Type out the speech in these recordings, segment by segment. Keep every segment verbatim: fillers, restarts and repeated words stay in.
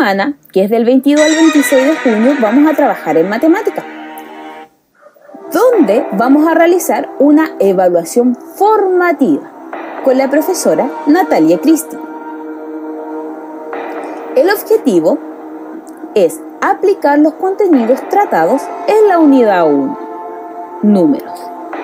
semana, que es del veintidós al veintiséis de junio, vamos a trabajar en matemáticas, donde vamos a realizar una evaluación formativa con la profesora Natalia Cristi. El objetivo es aplicar los contenidos tratados en la unidad uno, números.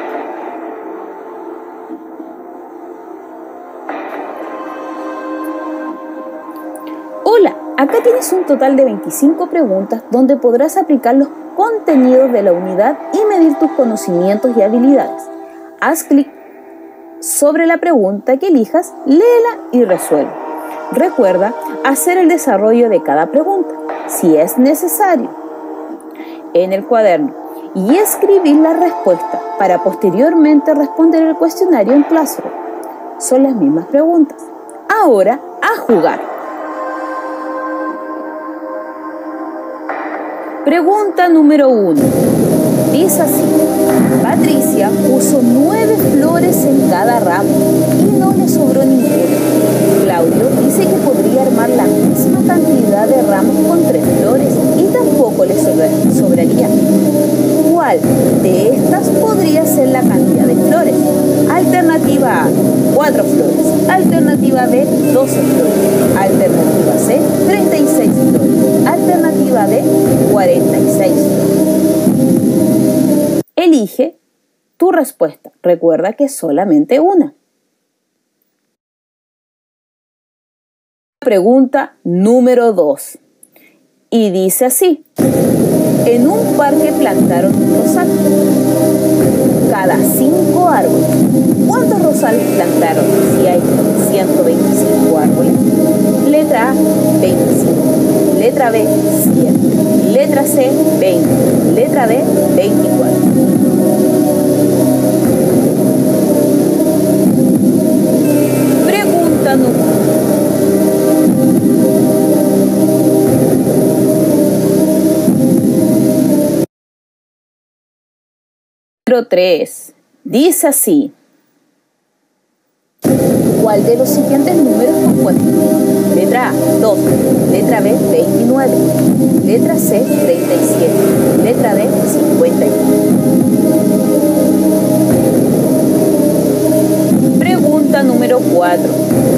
Hola, acá tienes un total de veinticinco preguntas donde podrás aplicar los contenidos de la unidad y medir tus conocimientos y habilidades. Haz clic sobre la pregunta que elijas, léela y resuelve. Recuerda hacer el desarrollo de cada pregunta, si es necesario, en el cuaderno y escribir la respuesta para posteriormente responder el cuestionario en Classroom. Son las mismas preguntas. Ahora, a jugar. Pregunta número uno. Dice así: Patricia puso nueve flores en cada ramo y no le sobró ninguna. Claudio dice que podría armar la misma cantidad de ramos con tres flores y tampoco le sobraría. ¿Cuál de estas podría ser la cantidad de flores? Alternativa A, cuatro flores. Alternativa B, doce flores. Alternativa C, treinta y seis flores. Alternativa D, cuarenta y seis flores. Elige tu respuesta. Recuerda que es solamente una. Pregunta número dos. Y dice así: en un parque plantaron un rosal, cada cinco árboles. ¿Cuántos rosales plantaron si hay ciento veinticinco árboles? Letra A, veinticinco. Letra B, siete. Letra C, veinte. Letra D, veinticuatro. Pregunta número tres. Dice así: ¿cuál de los siguientes números compuestos? Letra A, dos. Letra B, veintinueve. Letra C, treinta y siete. Letra D, cincuenta y uno. Pregunta número cuatro.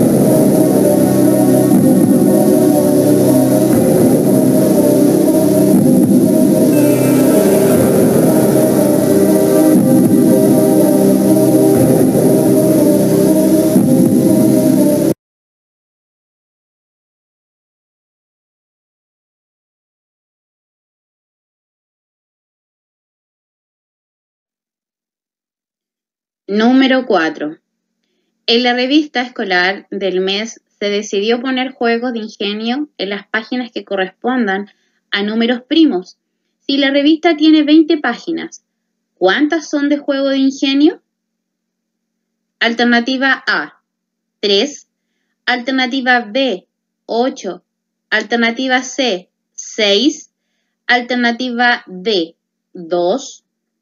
Número cuatro. En la revista escolar del mes se decidió poner juegos de ingenio en las páginas que correspondan a números primos. Si la revista tiene veinte páginas, ¿cuántas son de juego de ingenio? Alternativa A, tres. Alternativa B, ocho. Alternativa C, seis. Alternativa D, dos.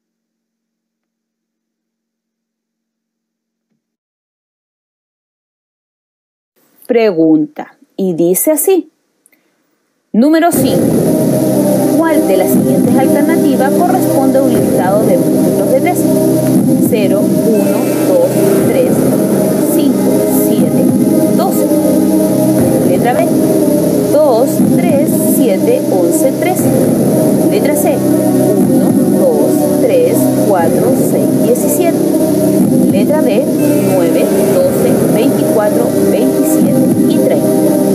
Pregunta, y dice así: número cinco. ¿Cuál de las siguientes alternativas corresponde a un listado de múltiplos de tres? cero, uno, dos, tres, cinco, siete, doce. Letra B, dos, tres, siete, once, trece. Letra C, uno, dos, tres, cuatro, seis, diecisiete. Letra D, nueve, doce, veinticuatro, veintisiete y treinta.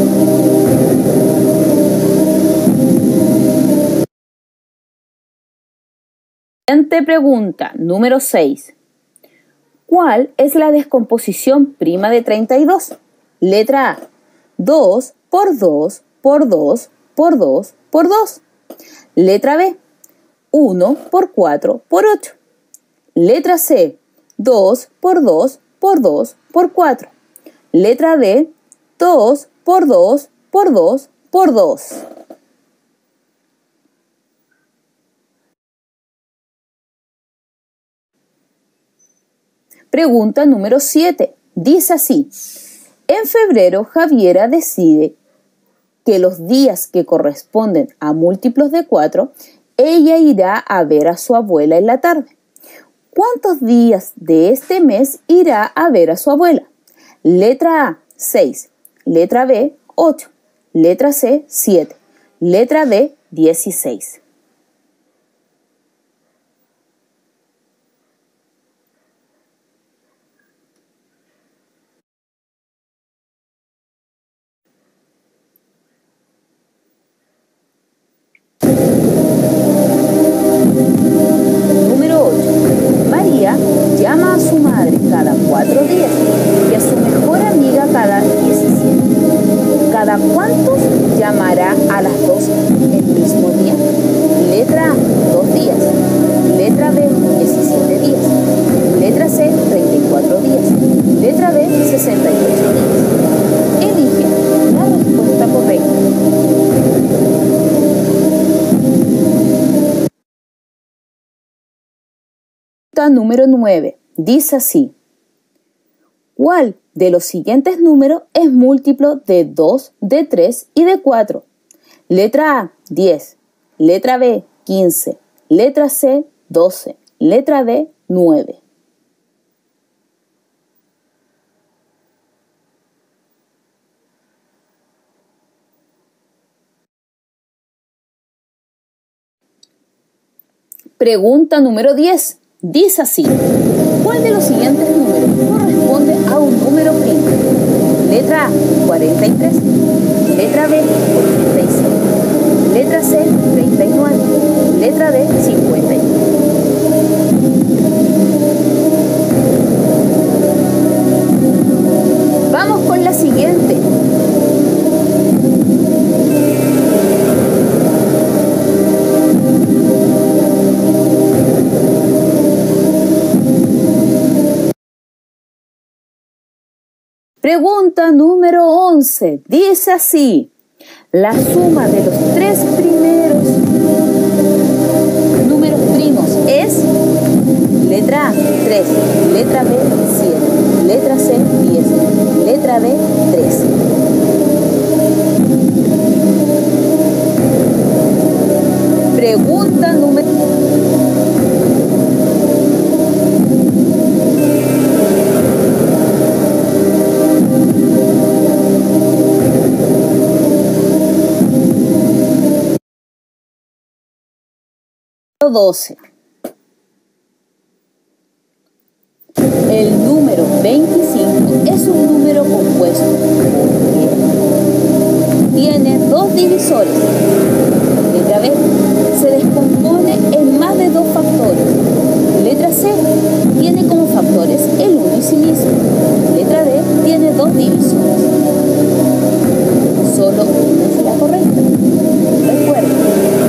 Siguiente pregunta, número seis. ¿Cuál es la descomposición prima de treinta y dos? Letra A, dos por dos por dos por dos por dos. Letra B, uno por cuatro por ocho. Letra C, dos por dos por dos por cuatro. Letra D, dos por dos por dos por dos. Pregunta número siete. Dice así: en febrero Javiera decide que los días que corresponden a múltiplos de cuatro, ella irá a ver a su abuela en la tarde. ¿Cuántos días de este mes irá a ver a su abuela? Letra A, seis. Letra B, ocho. Letra C, siete. Letra D, dieciséis. Número ocho. María llama a su madre cada cuatro días y a su mejor amiga cada diecisiete. ¿Cada cuántos llamará a las dos el mismo día? Letra A, dos días. Letra B, diecisiete días. Letra C, treinta y cuatro días. Letra D, sesenta y ocho días. Elige la respuesta correcta. Pregunta número nueve. Dice así. ¿Cuál de los siguientes números es múltiplo de dos, de tres y de cuatro? Letra A, diez. Letra B, quince. Letra C, doce. Letra D, nueve. Pregunta número diez. Dice así. ¿Cuál de los siguientes números corresponde a un número primo? Letra A, cuarenta y tres. Letra B, ochenta y cinco. Letra C, treinta y nueve. Letra D, cincuenta y uno. Vamos con la siguiente. Pregunta número once. Dice así. La suma de los tres primeros números primos es letra A, tres, letra B, siete, letra C, diez, letra D, trece. Pregunta número doce. El número veinticinco es un número compuesto porque tiene dos divisores. Letra B, se descompone en más de dos factores. Letra C, tiene como factores el uno y sí mismo. Letra D, tiene dos divisores. Solo una es la correcta. Recuerda.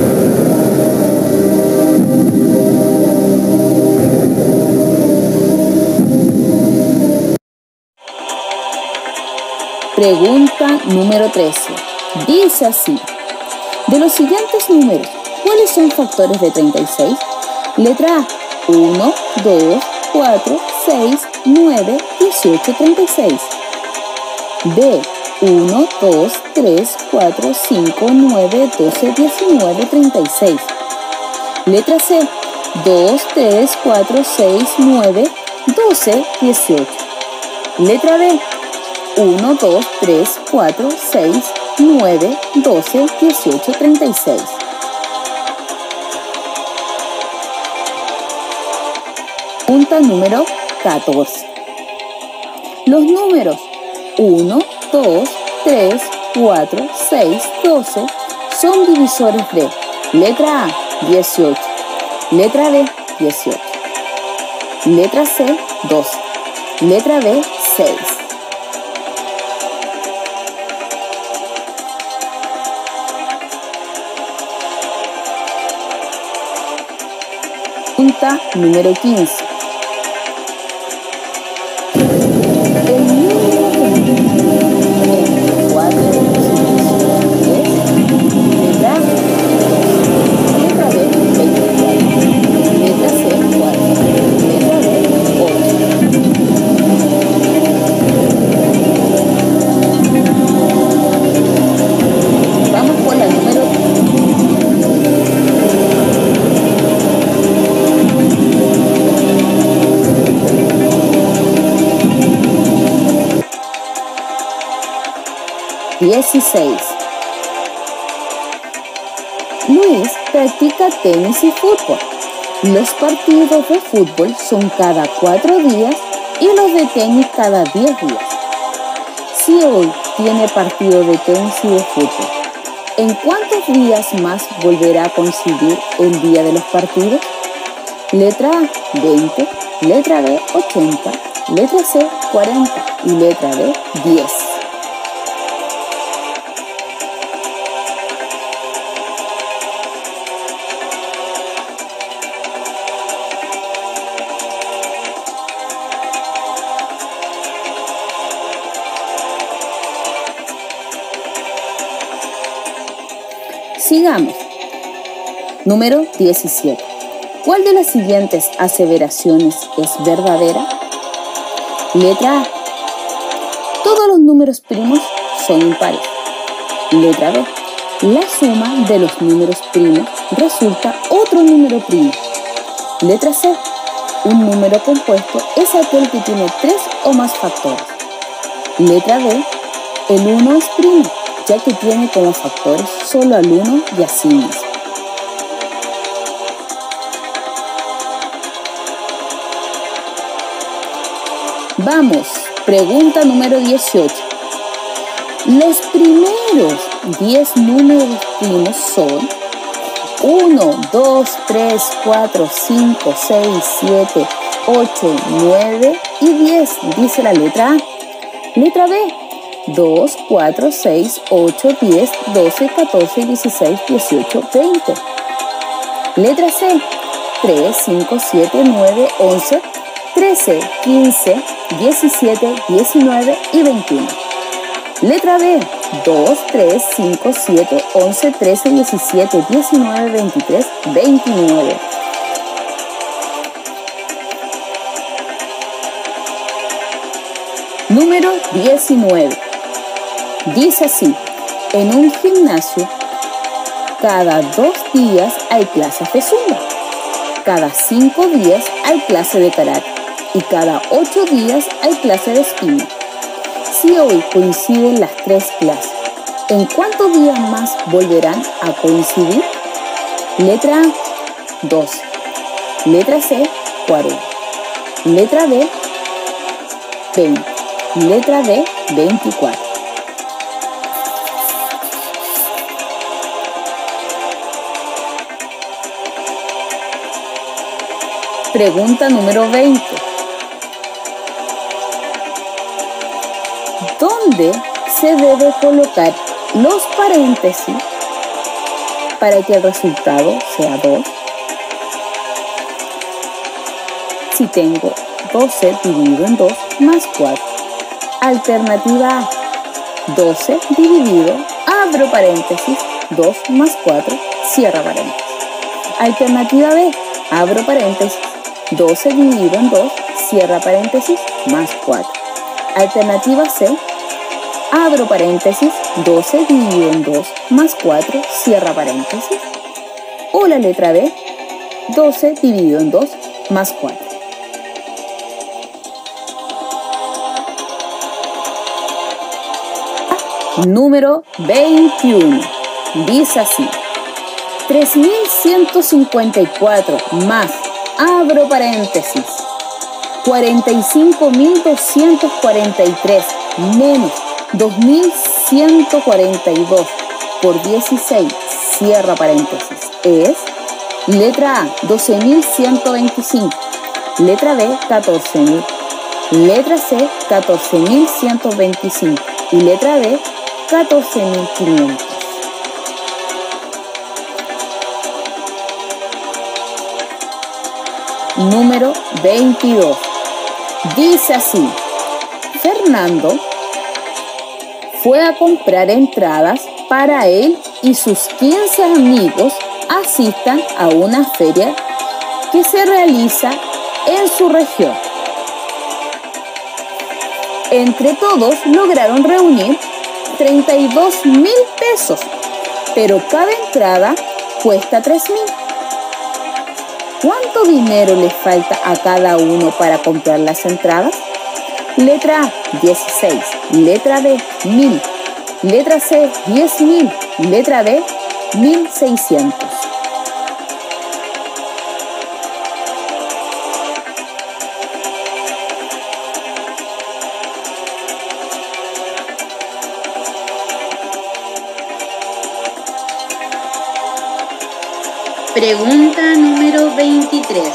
Pregunta número trece. Dice así. De los siguientes números, ¿cuáles son factores de treinta y seis? Letra A, uno, dos, cuatro, seis, nueve, dieciocho, treinta y seis. B, uno, dos, tres, cuatro, cinco, nueve, doce, diecinueve, treinta y seis. Letra C, dos, tres, cuatro, seis, nueve, doce, dieciocho. Letra D, uno, dos, tres, cuatro, seis, nueve, doce, dieciocho, treinta y seis. Pregunta número catorce. Los números uno, dos, tres, cuatro, seis, doce son divisores de letra A, dieciocho, letra B, dieciocho, letra C, doce, letra D, seis. Pregunta número quince. El número entre cuatro y cinco es letra A, letra B, veinticuatro, letra C, cuatro, letra D, ocho. dieciséis. Luis practica tenis y fútbol. Los partidos de fútbol son cada cuatro días y los de tenis cada diez días. Si hoy tiene partido de tenis y de fútbol, ¿en cuántos días más volverá a coincidir el día de los partidos? Letra A, veinte, letra B, ochenta, letra C, cuarenta y letra D, diez. Sigamos. Número diecisiete. ¿Cuál de las siguientes aseveraciones es verdadera? Letra A. Todos los números primos son impares. Letra B. La suma de los números primos resulta otro número primo. Letra C. Un número compuesto es aquel que tiene tres o más factores. Letra D. El uno es primo, ya que tiene como factores solo al uno y a sí mismo. Vamos, pregunta número dieciocho. Los primeros diez números primos son uno, dos, tres, cuatro, cinco, seis, siete, ocho, nueve y diez, dice la letra A. Letra B. dos, cuatro, seis, ocho, diez, doce, catorce, dieciséis, dieciocho, veinte. Letra C. tres, cinco, siete, nueve, once, trece, quince, diecisiete, diecinueve y veintiuno. Letra B. dos, tres, cinco, siete, once, trece, diecisiete, diecinueve, veintitrés, veintinueve. Número diecinueve. Dice así: en un gimnasio, cada dos días hay clases de zumba, cada cinco días hay clase de karate y cada ocho días hay clase de spinning. Si hoy coinciden las tres clases, ¿en cuántos días más volverán a coincidir? Letra A, doce. Letra C, cuarenta. Letra B, veinte. Letra D, veinticuatro. Pregunta número veinte. ¿Dónde se debe colocar los paréntesis para que el resultado sea dos? Si tengo doce dividido en dos más cuatro. Alternativa A, doce dividido, abro paréntesis, dos más cuatro, cierra paréntesis. Alternativa B, abro paréntesis, doce dividido en dos, cierra paréntesis, más cuatro. Alternativa C, abro paréntesis, doce dividido en dos, más cuatro, cierra paréntesis. O la letra D, doce dividido en dos, más cuatro. Número veintiuno. Dice así: tres mil ciento cincuenta y cuatro más, abro paréntesis, cuarenta y cinco mil doscientos cuarenta y tres menos dos mil ciento cuarenta y dos por dieciséis, cierra paréntesis, es letra A, doce mil ciento veinticinco, letra B, catorce mil, letra C, catorce mil ciento veinticinco y letra D, catorce mil quinientos. Número veintidós. Dice así: Fernando fue a comprar entradas para él y sus quince amigos asistan a una feria que se realiza en su región. Entre todos lograron reunir treinta y dos mil pesos, pero cada entrada cuesta tres mil. ¿Cuánto dinero le falta a cada uno para comprar las entradas? Letra A, dieciséis. Letra B, mil. Letra C, diez mil. Letra B, mil seiscientos. Pregunta número veintitrés.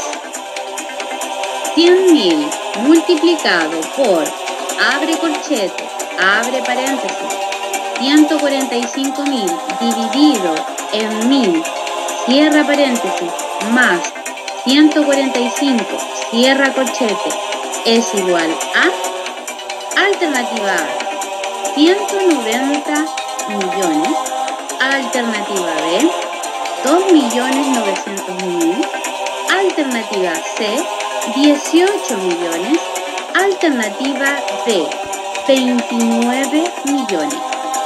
cien mil multiplicado por, abre corchete, abre paréntesis, ciento cuarenta y cinco mil dividido en mil, cierra paréntesis, más ciento cuarenta y cinco, cierra corchete, es igual a, alternativa A, ciento noventa millones, alternativa B, dos millones novecientos mil, alternativa C, dieciocho millones, alternativa D, veintinueve millones.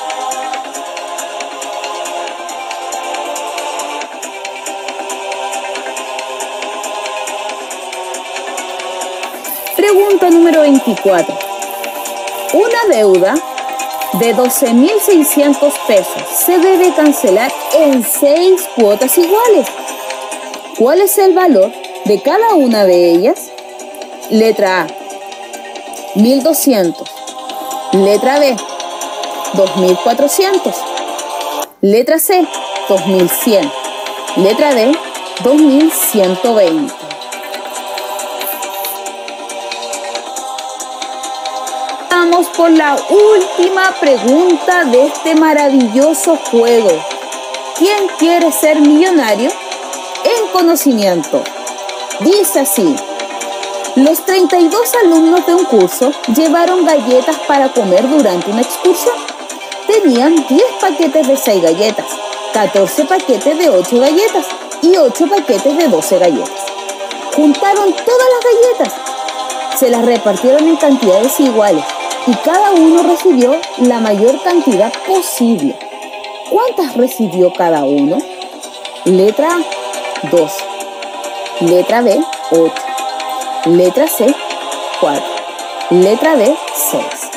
Pregunta número veinticuatro. Una deuda de doce mil seiscientos pesos se debe cancelar en seis cuotas iguales. ¿Cuál es el valor de cada una de ellas? Letra A, mil doscientos. Letra B, dos mil cuatrocientos. Letra C, dos mil cien. Letra D, dos mil ciento veinte. Vamos por la última pregunta de este maravilloso juego. ¿Quién quiere ser millonario? En conocimiento. Dice así: los treinta y dos alumnos de un curso llevaron galletas para comer durante una excursión. Tenían diez paquetes de seis galletas, catorce paquetes de ocho galletas y ocho paquetes de doce galletas. Juntaron todas las galletas, se las repartieron en cantidades iguales y cada uno recibió la mayor cantidad posible. ¿Cuántas recibió cada uno? Letra A, dos. Letra B, ocho. Letra C, cuatro. Letra D, seis.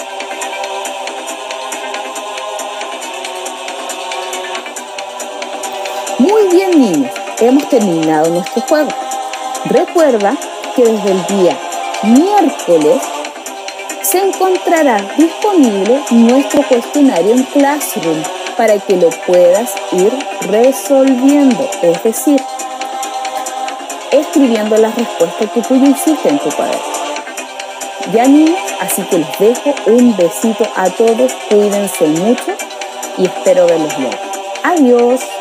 Muy bien, niños, hemos terminado nuestro juego. Recuerda que desde el día miércoles se encontrará disponible nuestro cuestionario en Classroom para que lo puedas ir resolviendo, es decir, escribiendo las respuestas que tú ya hiciste en tu cuaderno. Ya, niños, así que les dejo un besito a todos, cuídense mucho y espero verlos luego. Adiós.